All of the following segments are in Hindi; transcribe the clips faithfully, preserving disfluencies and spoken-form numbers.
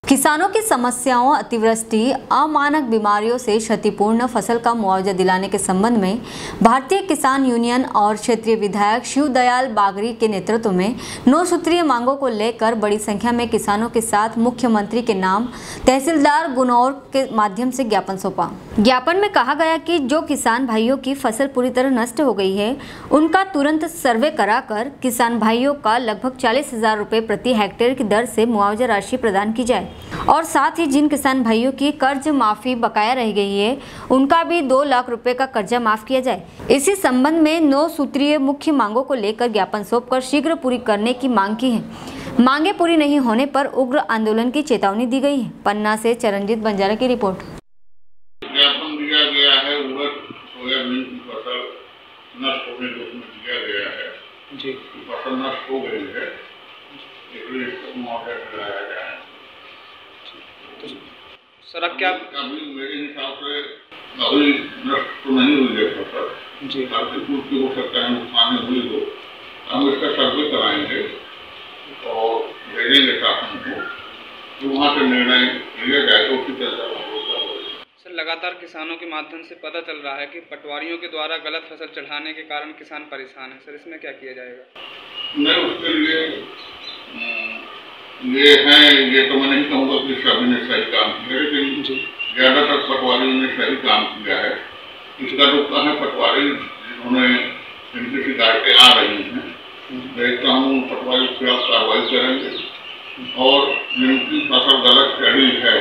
किसानों की समस्याओं, अतिवृष्टि, अमानक बीमारियों से क्षतिपूर्ण फसल का मुआवजा दिलाने के संबंध में भारतीय किसान यूनियन और क्षेत्रीय विधायक शिवदयाल बागरी के नेतृत्व में नौ सूत्रीय मांगों को लेकर बड़ी संख्या में किसानों के साथ मुख्यमंत्री के नाम तहसीलदार गुनौर के माध्यम से ज्ञापन सौंपा। ज्ञापन में कहा गया कि जो किसान भाइयों की फसल पूरी तरह नष्ट हो गई है, उनका तुरंत सर्वे कराकर किसान भाइयों का लगभग चालीस हजार रुपये प्रति हेक्टेयर की दर से मुआवजा राशि प्रदान की जाए और साथ ही जिन किसान भाइयों की कर्ज माफी बकाया रह गई है, उनका भी दो लाख रुपए का कर्जा माफ किया जाए। इसी संबंध में नौ सूत्रीय मुख्य मांगों को लेकर ज्ञापन सौंपकर शीघ्र पूरी करने की मांग की है। मांगे पूरी नहीं होने पर उग्र आंदोलन की चेतावनी दी गई है। पन्ना से चरणजीत बंजारा की रिपोर्ट। ज्ञापन दिया गया है उड़द सोयाबीन की फसल नष्ट होने को दिया गया है जी, फसल नष्ट हो गई है, इसलिए इसको मुआवजा दिलाया गया है। सर अब क्या अभी मेरे हिसाब से अभी नष्ट तो नहीं हुई है फसल जी, पूर्ति हो सकता है, नुकसान हुई हो, हम इसका सर्वे कराएंगे और भेजेंगे शासन को, तो वहाँ से निर्णय लिया जाएगा उसी तरह। सर लगातार किसानों के माध्यम से पता चल रहा है कि पटवारियों के द्वारा गलत फसल चढ़ाने के कारण किसान परेशान है, सर इसमें क्या किया जाएगा? मैं उसके लिए ये है, ये तो मैं नहीं कहूँगा कि सभी ने सही काम किया है, लेकिन ज़्यादातर पटवारियों ने सही काम किया है। इसका रुकता है पटवारी जिन्होंने इनकी शिकायतें आ रही हैं, देखता हूँ पटवारी के खिलाफ कार्रवाई करेंगे और जिनकी फसल गलत चढ़ी है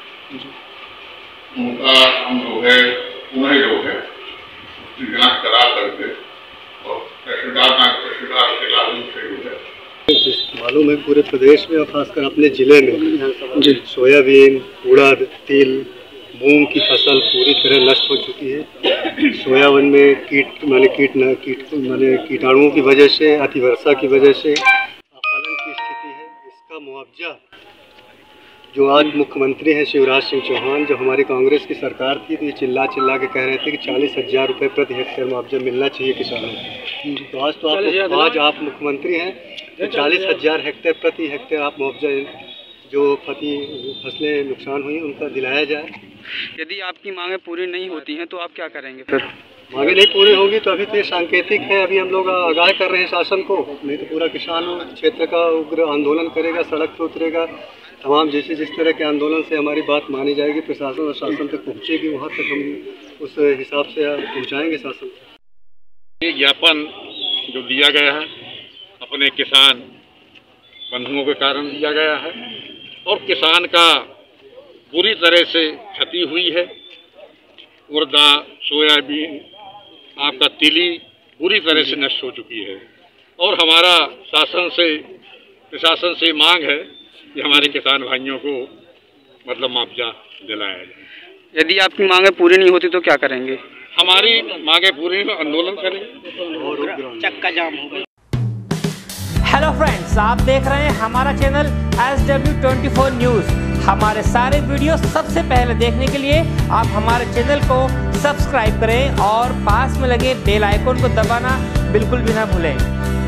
उनका हम जो है पुनः जो है उसकी जाँच करा करके और तहसीलदार तहसीलदार के लागू से जो है मालूम है पूरे प्रदेश में और खासकर अपने जिले में सोयाबीन, उड़द, तिल, मूंग की फसल पूरी तरह नष्ट हो चुकी है। सोयाबीन में कीट माने कीट न कीट माने कीटाणुओं की वजह से, अतिवर्षा की वजह से फलन की स्थिति है। इसका मुआवजा जो आज मुख्यमंत्री हैं शिवराज सिंह चौहान, जब हमारी कांग्रेस की सरकार थी तो ये चिल्ला चिल्ला के कह रहे थे कि चालीस हजार रुपये प्रति हेक्टेयर मुआवजा मिलना चाहिए किसानों को। तो आज तो आप आज आप मुख्यमंत्री हैं तो चालीस हजार हेक्टेयर प्रति हेक्टेयर आप मुआवजा जो फती फसलें नुकसान हुई उनका दिलाया जाए। यदि आपकी मांगें पूरी नहीं होती हैं तो आप क्या करेंगे? फिर मांगे नहीं पूरी होगी तो अभी तो ये सांकेतिक है, अभी हम लोग आगाह कर रहे हैं शासन को, नहीं तो पूरा किसान क्षेत्र का उग्र आंदोलन करेगा, सड़क पर उतरेगा। तमाम जैसे जिस तरह के आंदोलन से हमारी बात मानी जाएगी, प्रशासन और शासन तक पहुँचेगी, वहाँ तक हम उस हिसाब से पहुँचाएंगे शासन। ये ज्ञापन जो दिया गया है अपने किसान बंधुओं के कारण दिया गया है और किसान का पूरी तरह से क्षति हुई है। उड़दा, सोयाबीन, आपका तिली पूरी तरह से नष्ट हो चुकी है और हमारा शासन से प्रशासन से मांग है कि हमारे किसान भाइयों को मतलब मुआवजा दिलाया जाए। यदि आपकी मांगें पूरी नहीं होती तो क्या करेंगे? हमारी मांगें पूरी में आंदोलन करेंगे और चक्का जाम होगा। हेलो फ्रेंड्स, आप देख रहे हैं हमारा channel S W twenty four news. हमारे सारे वीडियो सबसे पहले देखने के लिए आप हमारे चैनल को सब्सक्राइब करें और पास में लगे बेल आइकन को दबाना बिल्कुल भी ना भूलें।